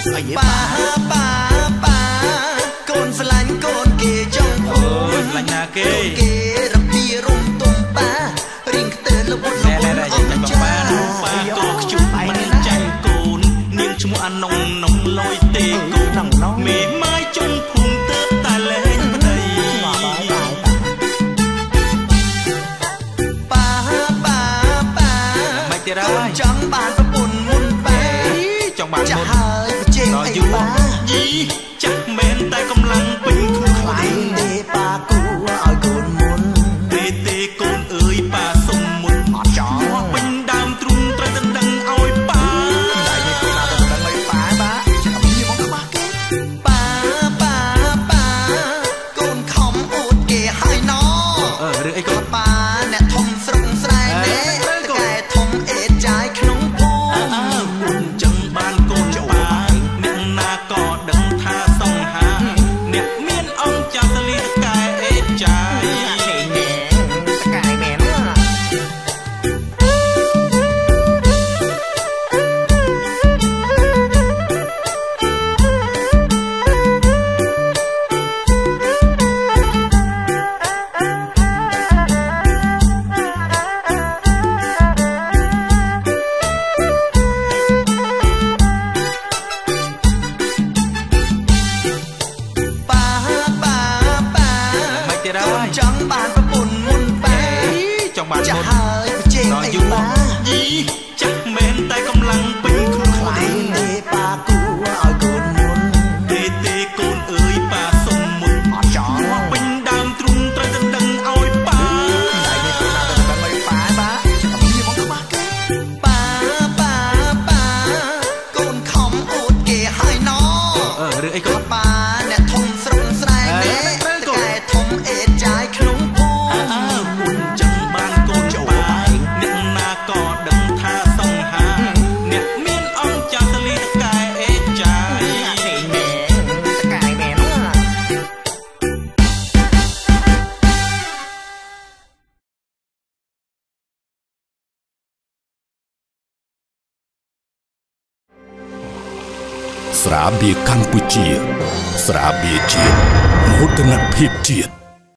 ป้ากូនស្រឡាញ់កូនគេចង់ភូមិស្រឡាញ់ណាគេគេរំពីរំទុំប៉ារៀងខ្ទើលវត្តលវត្តអស់ចាប៉ាកូនខ្ជុំមិនចាញ់កូននាងឈ្មោះអានងនំលយទេកូនមេម៉ាយជន់ភូមិទៅតែលែងប្តីប៉ាមិនទៀតហើយកូនចង់បានប្រពន្ធមុនប៉ាចង់បានមុនហើយជេងអីប៉ាយីចាក់មែនតែកម្លាំងពេញខ្លួនខ្លាំងទេប៉ាគូឲ្យកូនមុនទេកូនអើយប៉ាសុំមុនអត់ចង់ពេញដើមទ្រូងត្រូវដណ្ដឹងឲ្យប៉ាតែនេះកូនណាទៅដណ្ដឹងឲ្យប៉ាចាំមានមកខ្វះគេប៉ាកូនខំអួតគេហើយណរឿងអីកូនប៉ាអ្នកធំស្រុកស្រែនេះកែធំអេតចាយក្នុងភូមិចឹងបានកូនប៉ាអ្នកណាក៏ដឹងថាសង្ហាអ្នកមានអង្គចាស់តលីតកែអេតចាយចង់បានប្រពន្ធមុនប៉ាចង់បានមុនហើយជេងអីប៉ាយីចាក់មែនតែកម្លាំងពេញខ្លួនខ្លាំងទេប៉ាគូឲ្យកូនមុនទេកូនអើយប៉ាសុំមុនអត់ចង់ពេញដើមទ្រូងត្រូវដណ្ដឹងឲ្យប៉ាតែនេះកូនណាទៅដណ្ដឹងឲ្យប៉ាចាំមានមកខ្វះគេប៉ាកូនខំអួតគេហើយណរឿងអីកូនប៉ាអ្នកធំស្រុកស្រែនេះកែធំអេតចាយក្នុងភូមិចឹងបានកូនប៉ាអ្នកណាក៏ដឹងថាសង្ហាអ្នកមានអង្គចាស់តលីតកែអេតចាយតកែមែនស្រាបៀរកម្ពុជាស្រាបៀរជាតិមោទនភាពជាតិ